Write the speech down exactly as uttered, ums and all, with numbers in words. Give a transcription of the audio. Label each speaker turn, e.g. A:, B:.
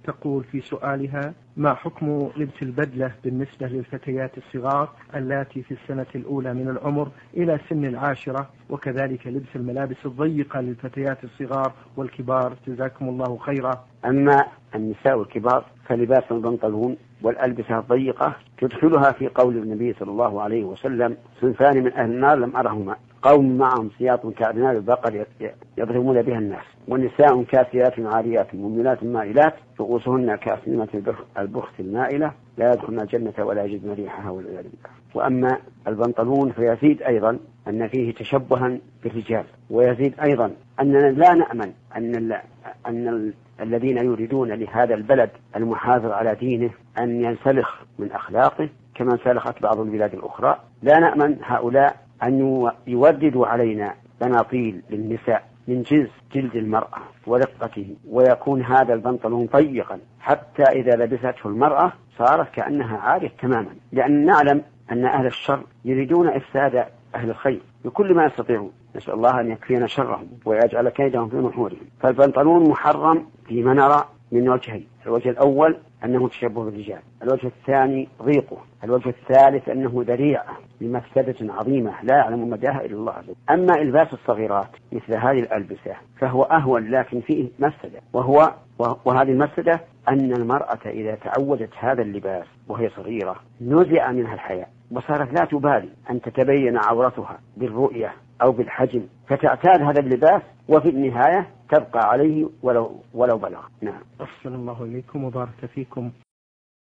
A: تقول في سؤالها: ما حكم لبس البدلة بالنسبة للفتيات الصغار اللاتي في السنة الأولى من العمر إلى سن العاشرة، وكذلك لبس الملابس الضيقة للفتيات الصغار والكبار، جزاكم الله خيرا.
B: أما النساء الكبار فلباس البنطلون والألبسة الضيقة تدخلها في قول النبي صلى الله عليه وسلم: صنفان من أهل النار لم أرهما، قوم معهم سياط كأذناب البقر يضربون بها الناس، ونساء كاسيات عاريات مميلات مائلات رؤوسهن كأسنمة البخت المائلة لا يدخلن الجنة ولا يجدن ريحها والعياذ بالله. وأما البنطلون فيزيد أيضا أن فيه تشبها بالرجال، ويزيد أيضا أننا لا نأمن أن أن الذين يريدون لهذا البلد المحافظ على دينه أن ينسلخ من أخلاقه كما انسلخت بعض البلاد الأخرى. لا نأمن هؤلاء أن يوردوا علينا بناطيل للنساء من جنس جلد المرأة ورقته، ويكون هذا البنطلون ضيقا حتى إذا لبسته المرأة صارت كأنها عارية تماما، لأن نعلم أن أهل الشر يريدون إفساد أهل الخير بكل ما يستطيعون. نسأل الله أن يكفينا شرهم ويجعل كيدهم في نحورهم. فالبنطلون محرم فيما نرى من وجهين: الوجه الأول أنه تشبه بالرجال، الوجه الثاني ضيقه، الوجه الثالث أنه ذريعة لمفسدة عظيمة لا يعلم مداها إلا الله عز وجل. أما إلباس الصغيرات مثل هذه الألبسة فهو أهون، لكن فيه مفسدة، وهو وهذه المفسدة أن المرأة إذا تعودت هذا اللباس وهي صغيرة نزع منها الحياء، وصارت لا تبالي أن تتبين عورتها بالرؤية أو بالحجم، فتعتاد هذا اللباس وفي النهاية تبقى عليه ولو, ولو بلغ. نعم.
A: أحسن الله إليكم وبارك فيكم.